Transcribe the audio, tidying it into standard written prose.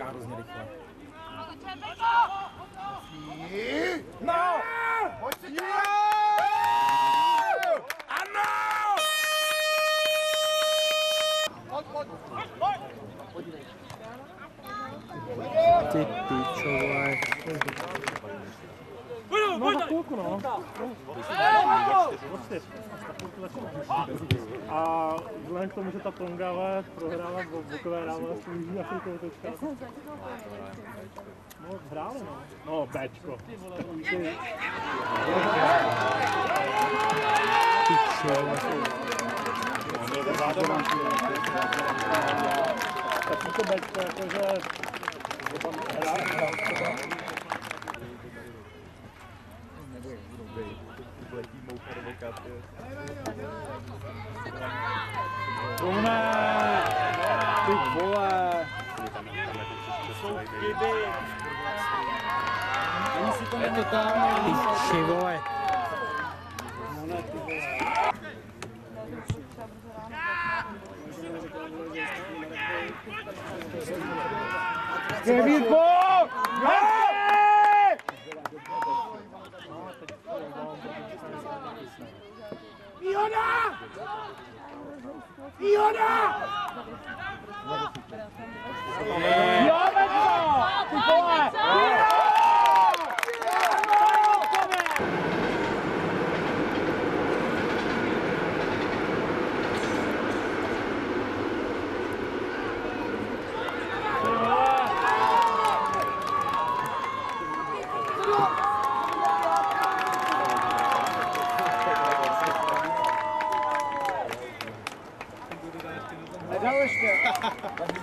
utíká hrozně rychle. No! Ano! Ty pičové. No za chvilku, no. A vzhledem k tomu, že ta Tonga prohrála bokové rámo s Jižní Afrikou teďka. No, hráli, no. No, Bčko. Takový to Bčko, jakože... Ty vole! Je to tam, ty vole! Kevin Bog! Iona! Iona!